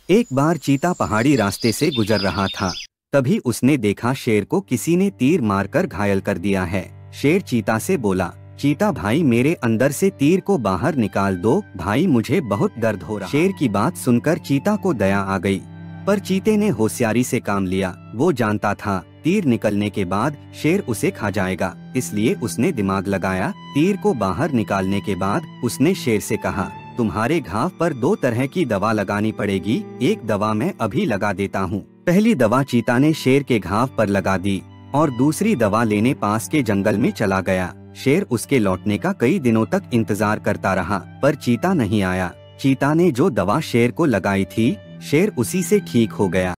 एक बार चीता पहाड़ी रास्ते से गुजर रहा था। तभी उसने देखा शेर को किसी ने तीर मारकर घायल कर दिया है। शेर चीता से बोला, चीता भाई मेरे अंदर से तीर को बाहर निकाल दो भाई, मुझे बहुत दर्द हो रहा। शेर की बात सुनकर चीता को दया आ गई, पर चीते ने होशियारी से काम लिया। वो जानता था तीर निकलने के बाद शेर उसे खा जाएगा, इसलिए उसने दिमाग लगाया। तीर को बाहर निकालने के बाद उसने शेर से कहा, तुम्हारे घाव पर 2 तरह की दवा लगानी पड़ेगी, एक दवा मैं अभी लगा देता हूँ। पहली दवा चीता ने शेर के घाव पर लगा दी और दूसरी दवा लेने पास के जंगल में चला गया। शेर उसके लौटने का कई दिनों तक इंतजार करता रहा, पर चीता नहीं आया। चीता ने जो दवा शेर को लगाई थी, शेर उसी से ठीक हो गया।